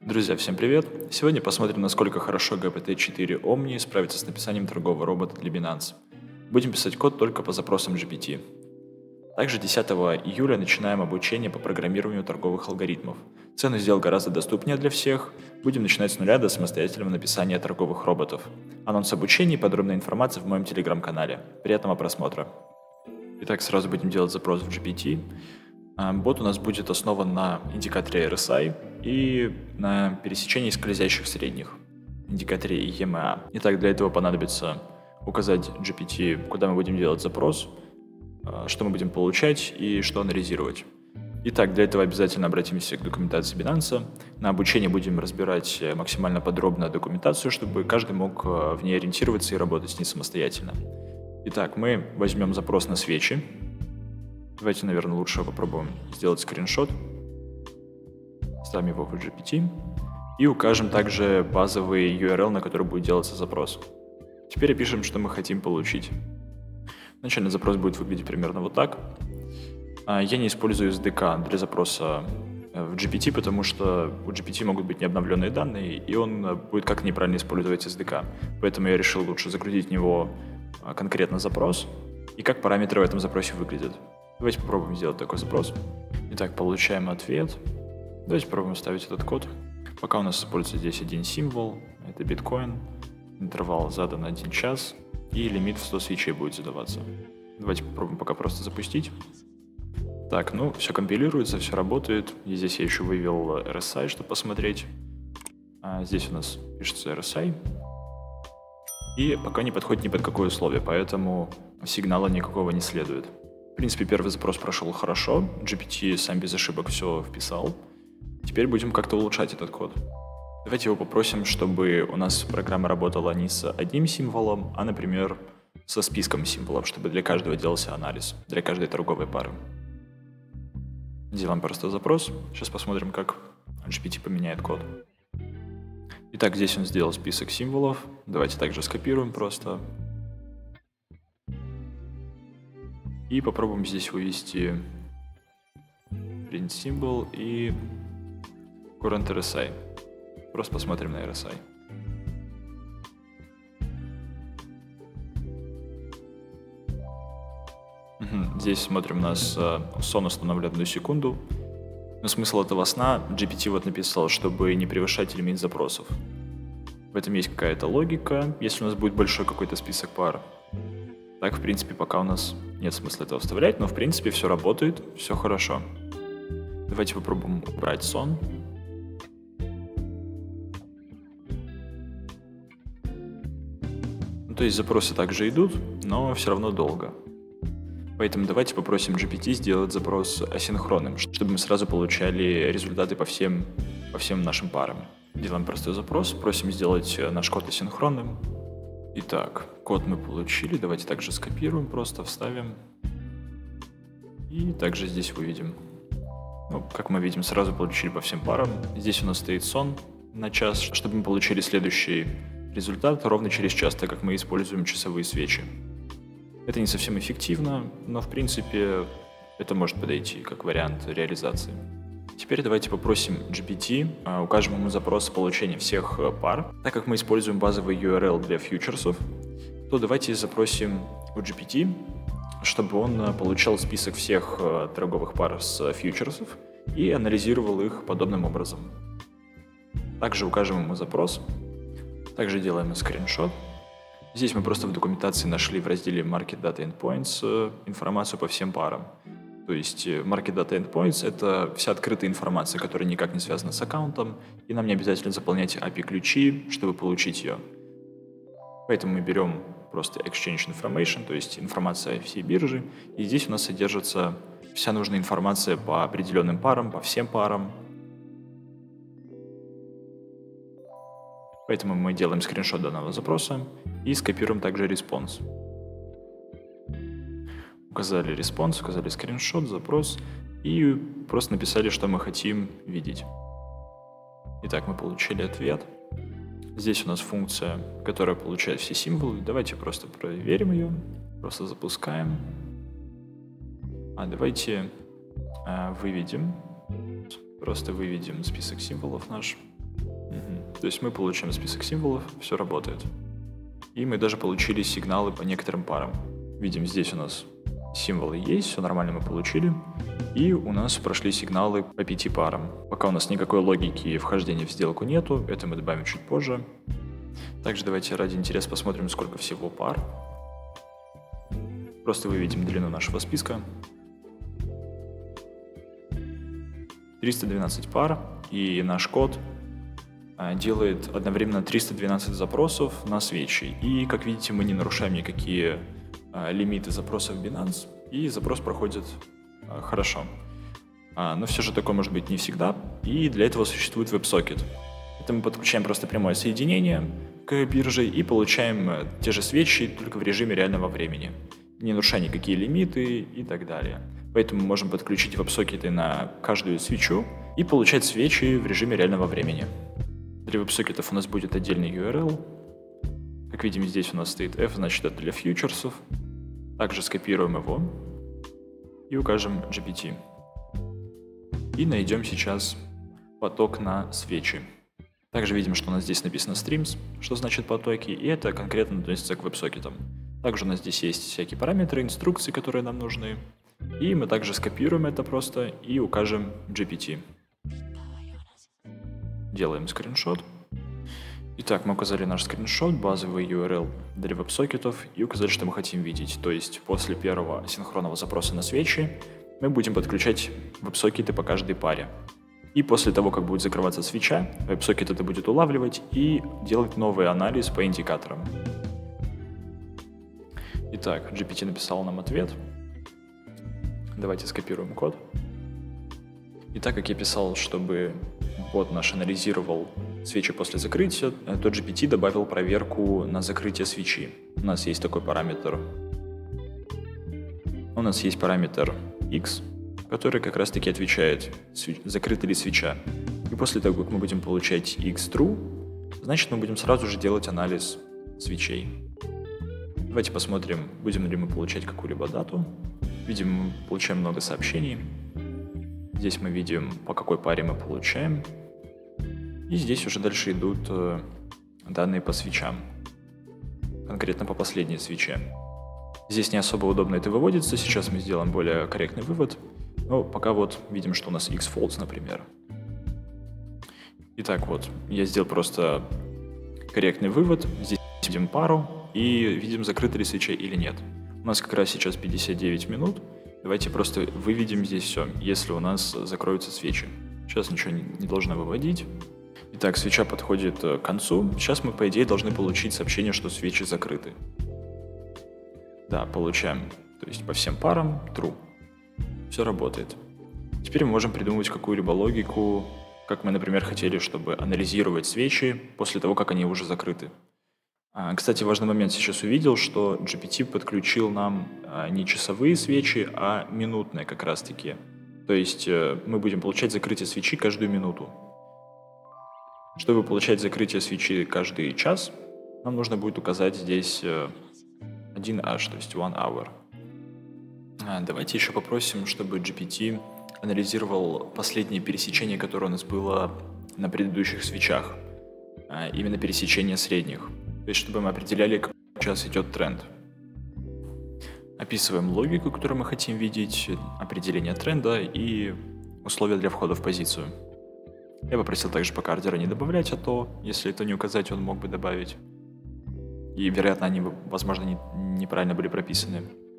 Друзья, всем привет! Сегодня посмотрим, насколько хорошо GPT-4 Omni справится с написанием торгового робота для Binance. Будем писать код только по запросам GPT. Также 10 июля начинаем обучение по программированию торговых алгоритмов. Цену сделал гораздо доступнее для всех. Будем начинать с нуля до самостоятельного написания торговых роботов. Анонс обучения и подробная информация в моем телеграм-канале. Приятного просмотра! Итак, сразу будем делать запрос в GPT. Бот у нас будет основан на индикаторе RSI и на пересечении скользящих средних, индикаторе EMA. Итак, для этого понадобится указать GPT, куда мы будем делать запрос, что мы будем получать и что анализировать. Итак, для этого обязательно обратимся к документации Binance. На обучение будем разбирать максимально подробно документацию, чтобы каждый мог в ней ориентироваться и работать с ней самостоятельно. Итак, мы возьмем запрос на свечи. Давайте, наверное, лучше попробуем сделать скриншот. Ставим его в GPT. И укажем также базовый URL, на который будет делаться запрос. Теперь опишем, что мы хотим получить. Начальный запрос будет выглядеть примерно вот так. Я не использую SDK для запроса в GPT, потому что у GPT могут быть необновленные данные, и он будет как-то неправильно использовать SDK. Поэтому я решил лучше загрузить в него конкретно запрос и как параметры в этом запросе выглядят. Давайте попробуем сделать такой запрос. Итак, получаем ответ. Давайте попробуем вставить этот код. Пока у нас используется здесь один символ, это биткоин. Интервал задан 1 час, и лимит в 100 свечей будет задаваться. Давайте попробуем пока просто запустить. Так, ну, все компилируется, все работает. И здесь я еще вывел RSI, чтобы посмотреть. Здесь у нас пишется RSI. И пока не подходит ни под какое условие, поэтому сигнала никакого не следует. В принципе, первый запрос прошел хорошо, GPT сам без ошибок все вписал. Теперь будем как-то улучшать этот код. Давайте его попросим, чтобы у нас программа работала не с одним символом, а, например, со списком символов, чтобы для каждого делался анализ, для каждой торговой пары. Делаем просто запрос. Сейчас посмотрим, как GPT поменяет код. Итак, здесь он сделал список символов. Давайте также скопируем просто. И попробуем здесь вывести print symbol и current RSI. Просто посмотрим на RSI. Здесь смотрим, у нас сон установлен 1 секунду. Но смысл этого сна GPT вот написал, чтобы не превышать лимит запросов. В этом есть какая-то логика, если у нас будет большой какой-то список пар. Так, в принципе, пока у нас нет смысла этого вставлять, но в принципе все работает, все хорошо. Давайте попробуем убрать сон. То есть запросы также идут, но все равно долго. Поэтому давайте попросим GPT сделать запрос асинхронным, чтобы мы сразу получали результаты по всем нашим парам. Делаем простой запрос, просим сделать наш код асинхронным. Итак, код мы получили, давайте также скопируем, просто вставим. И также здесь выведем. Ну, как мы видим, сразу получили по всем парам. Здесь у нас стоит сон на час, чтобы мы получили следующий результат ровно через час, так как мы используем часовые свечи. Это не совсем эффективно, но в принципе это может подойти как вариант реализации. Теперь давайте попросим GPT, укажем ему запрос получения всех пар. Так как мы используем базовый URL для фьючерсов, то давайте запросим у GPT, чтобы он получал список всех торговых пар с фьючерсов и анализировал их подобным образом. Также укажем ему запрос, также делаем скриншот. Здесь мы просто в документации нашли в разделе Market Data Endpoints информацию по всем парам. То есть Market Data Endpoints — это вся открытая информация, которая никак не связана с аккаунтом, и нам не обязательно заполнять API-ключи, чтобы получить ее. Поэтому мы берем просто Exchange Information, то есть информация всей биржи, и здесь у нас содержится вся нужная информация по определенным парам, по всем парам. Поэтому мы делаем скриншот данного запроса и скопируем также респонс. Указали респонс, указали скриншот, запрос и просто написали, что мы хотим видеть. Итак, мы получили ответ. Здесь у нас функция, которая получает все символы. Давайте просто проверим ее. Просто запускаем. Давайте выведем. Просто выведем список символов наш. То есть мы получаем список символов, все работает. И мы даже получили сигналы по некоторым парам. Видим, здесь у нас символы есть, все нормально мы получили. И у нас прошли сигналы по 5 парам. Пока у нас никакой логики вхождения в сделку нету, это мы добавим чуть позже. Также давайте ради интереса посмотрим, сколько всего пар. Просто выведем длину нашего списка. 312 пар, и наш код делает одновременно 312 запросов на свечи. И, как видите, мы не нарушаем никакие лимиты запросов Binance, и запрос проходит хорошо. Но все же такое может быть не всегда, и для этого существует WebSocket. Это мы подключаем просто прямое соединение к бирже и получаем те же свечи, только в режиме реального времени, не нарушая никакие лимиты и так далее. Поэтому мы можем подключить WebSocket на каждую свечу и получать свечи в режиме реального времени. Для WebSocket у нас будет отдельный URL. Как видим, здесь у нас стоит F, значит это для фьючерсов. Также скопируем его и укажем GPT. И найдем сейчас поток на свечи. Также видим, что у нас здесь написано streams, что значит потоки, и это конкретно относится к WebSocket. Также у нас здесь есть всякие параметры, инструкции, которые нам нужны. И мы также скопируем это просто и укажем GPT. Делаем скриншот. Итак, мы указали наш скриншот, базовый URL для веб-сокетов и указали, что мы хотим видеть. То есть после первого синхронного запроса на свечи мы будем подключать веб-сокеты по каждой паре. И после того, как будет закрываться свеча, веб-сокет это будет улавливать и делать новый анализ по индикаторам. Итак, GPT написал нам ответ. Давайте скопируем код. И так как я писал, чтобы бот наш анализировал свечи после закрытия, то GPT добавил проверку на закрытие свечи. У нас есть такой параметр. У нас есть параметр X, который как раз таки отвечает, закрыта ли свеча. И после того, как мы будем получать X true, значит мы будем сразу же делать анализ свечей. Давайте посмотрим, будем ли мы получать какую-либо дату. Видим, мы получаем много сообщений. Здесь мы видим, по какой паре мы получаем. И здесь уже дальше идут данные по свечам. Конкретно по последней свече. Здесь не особо удобно это выводится. Сейчас мы сделаем более корректный вывод. Но пока вот видим, что у нас X false, например. Итак, вот, я сделал просто корректный вывод. Здесь видим пару и видим, закрыта ли свеча или нет. У нас как раз сейчас 59 минут. Давайте просто выведем здесь все, если у нас закроются свечи. Сейчас ничего не должно выводить. Итак, свеча подходит к концу. Сейчас мы, по идее, должны получить сообщение, что свечи закрыты. Да, получаем. То есть по всем парам true. Все работает. Теперь мы можем придумывать какую-либо логику, как мы, например, хотели, чтобы анализировать свечи после того, как они уже закрыты. Кстати, важный момент сейчас увидел, что GPT подключил нам не часовые свечи, а минутные как раз-таки. То есть мы будем получать закрытие свечи каждую минуту. Чтобы получать закрытие свечи каждый час, нам нужно будет указать здесь 1H, то есть 1 hour. Давайте еще попросим, чтобы GPT анализировал последнее пересечение, которое у нас было на предыдущих свечах. Именно пересечение средних. То есть, чтобы мы определяли, как сейчас идет тренд. Описываем логику, которую мы хотим видеть, определение тренда и условия для входа в позицию. Я попросил также пока ордера не добавлять, а то, если это не указать, он мог бы добавить. И, вероятно, они, возможно, неправильно были прописаны.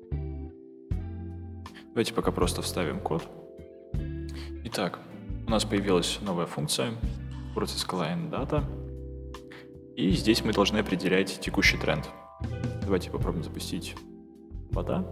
Давайте пока просто вставим код. Итак, у нас появилась новая функция Process Client Data. И здесь мы должны определять текущий тренд. Давайте попробуем запустить бота.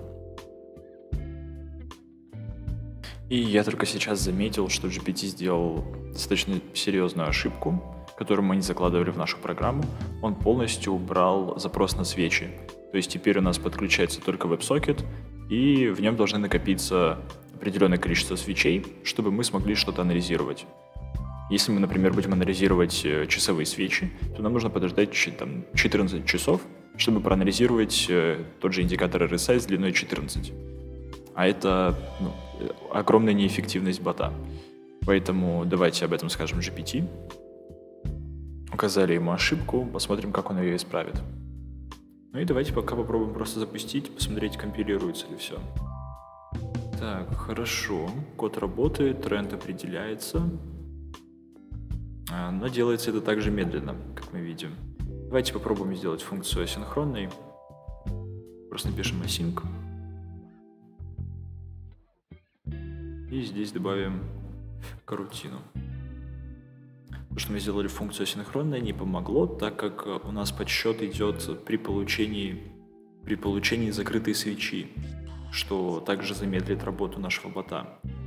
И я только сейчас заметил, что GPT сделал достаточно серьезную ошибку, которую мы не закладывали в нашу программу. Он полностью убрал запрос на свечи. То есть теперь у нас подключается только WebSocket, и в нем должны накопиться определенное количество свечей, чтобы мы смогли что-то анализировать. Если мы, например, будем анализировать часовые свечи, то нам нужно подождать 14 часов, чтобы проанализировать тот же индикатор RSI с длиной 14. А это огромная неэффективность бота. Поэтому давайте об этом скажем GPT. указали ему ошибку, посмотрим, как он ее исправит. Ну и давайте пока попробуем просто запустить, посмотреть, компилируется ли все. Так, хорошо, код работает, тренд определяется, но делается это также медленно, как мы видим. Давайте попробуем сделать функцию асинхронной. Просто напишем async. И здесь добавим карутину. То, что мы сделали функцию асинхронной, не помогло, так как у нас подсчет идет при получении закрытой свечи, что также замедлит работу нашего бота.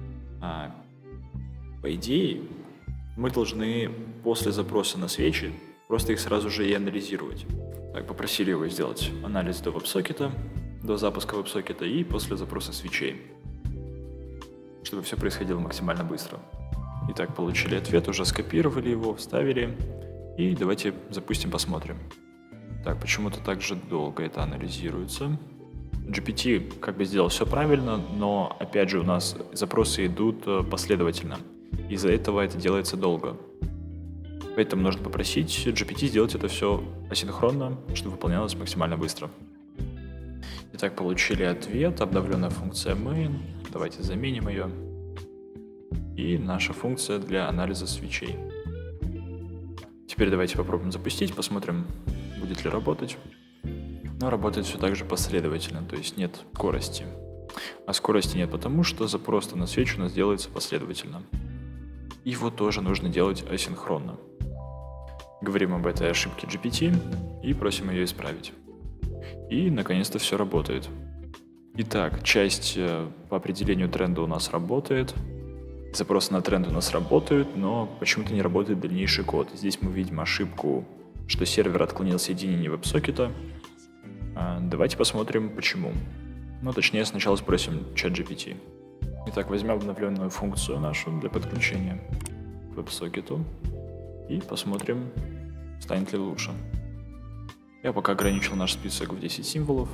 По идее, мы должны после запроса на свечи просто их сразу же и анализировать. Так, попросили его сделать анализ до веб-сокета, до запуска веб-сокета и после запроса свечей, чтобы все происходило максимально быстро. Итак, получили ответ, уже скопировали его, вставили, и давайте запустим, посмотрим. Так, почему-то так же долго это анализируется. GPT как бы сделал все правильно, но опять же у нас запросы идут последовательно. Из-за этого это делается долго. Поэтому нужно попросить GPT сделать это все асинхронно, чтобы выполнялось максимально быстро. Итак, получили ответ, обновленная функция main. Давайте заменим ее. И наша функция для анализа свечей. Теперь давайте попробуем запустить, посмотрим, будет ли работать. Но работает все так же последовательно, то есть нет скорости. А скорости нет потому, что запрос на свечу у нас делается последовательно. Его тоже нужно делать асинхронно. Говорим об этой ошибке GPT и просим ее исправить. И наконец-то все работает. Итак, часть по определению тренда у нас работает. Запросы на тренд у нас работают, но почему-то не работает дальнейший код. Здесь мы видим ошибку, что сервер отклонил соединение веб-сокета. Давайте посмотрим, почему. Ну, точнее, сначала спросим ChatGPT. Итак, возьмем обновленную функцию нашу для подключения к веб-сокету и посмотрим, станет ли лучше. Я пока ограничил наш список в 10 символов.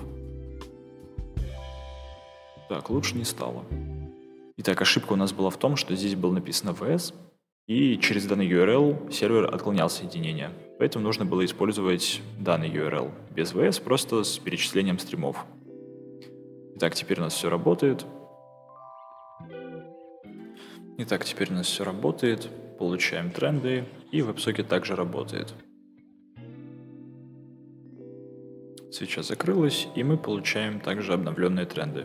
Так, лучше не стало. Итак, ошибка у нас была в том, что здесь было написано VS, и через данный URL сервер отклонял соединение. Поэтому нужно было использовать данный URL без VS, просто с перечислением стримов. Итак, теперь у нас все работает. Получаем тренды, и WebSocket также работает. Свеча закрылась, и мы получаем также обновленные тренды.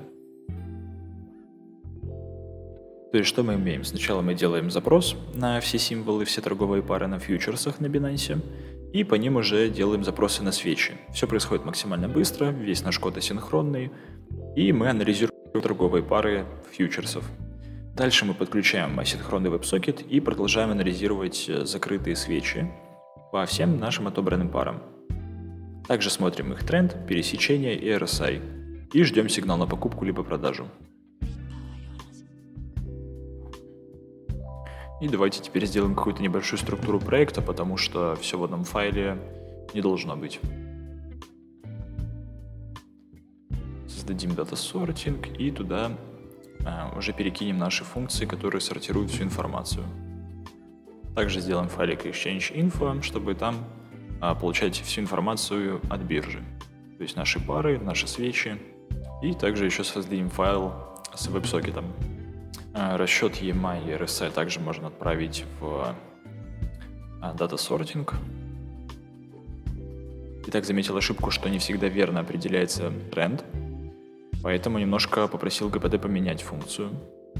То есть что мы имеем? Сначала мы делаем запрос на все символы, все торговые пары на фьючерсах на Binance, и по ним уже делаем запросы на свечи. Все происходит максимально быстро, весь наш код асинхронный, и мы анализируем торговые пары фьючерсов. Дальше мы подключаем асинхронный WebSocket и продолжаем анализировать закрытые свечи по всем нашим отобранным парам. Также смотрим их тренд, пересечение и RSI, и ждем сигнал на покупку либо продажу. И давайте теперь сделаем какую-то небольшую структуру проекта, потому что все в одном файле не должно быть. Создадим Data Sorting и туда уже перекинем наши функции, которые сортируют всю информацию. Также сделаем файлик Exchange Info, чтобы там получать всю информацию от биржи. То есть наши пары, наши свечи. И также еще создадим файл с веб-сокетом. Расчет EMI и RSI также можно отправить в Data Sorting. Итак, заметил ошибку, что не всегда верно определяется тренд, поэтому немножко попросил ГПТ поменять функцию.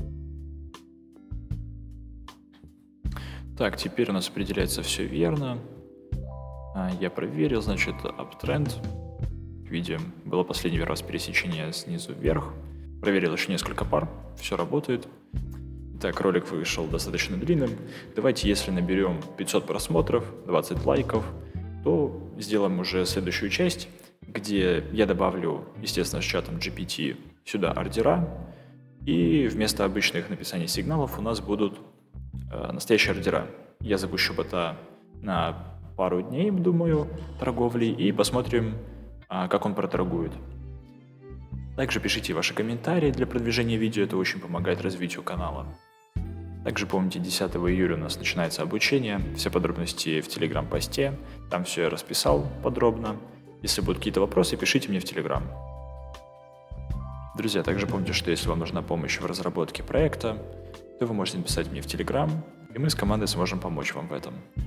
Так, теперь у нас определяется все верно. Я проверил, значит, uptrend. Видим, было последний раз пересечение снизу вверх. Проверил еще несколько пар, все работает. Так, ролик вышел достаточно длинным. Давайте, если наберем 500 просмотров, 20 лайков, то сделаем уже следующую часть, где я добавлю, естественно, с чатом GPT сюда ордера, и вместо обычных написаний сигналов у нас будут настоящие ордера. Я запущу бота на пару дней, думаю, торговли, и посмотрим, как он проторгует. Также пишите ваши комментарии для продвижения видео, это очень помогает развитию канала. Также помните, 10 июля у нас начинается обучение, все подробности в телеграм-посте, там все я расписал подробно. Если будут какие-то вопросы, пишите мне в телеграм. Друзья, также помните, что если вам нужна помощь в разработке проекта, то вы можете написать мне в телеграм, и мы с командой сможем помочь вам в этом.